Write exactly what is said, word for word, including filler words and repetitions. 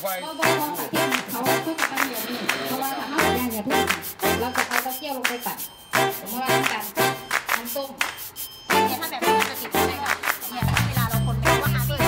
ไฟเราบอกเขาตัดที่เขาเขาจะทำแบบนี้เพราะว่าถ้าเขาย่างอย่าเพิ่งเราจะเอาเต้าเจี้ยวลงไปตัดสมมติว่าต้องการน้ำต้มเนี่ยถ้าแบบนี้จะติดได้ค่ะเนี่ยเวลาเราคนว่าหาตัว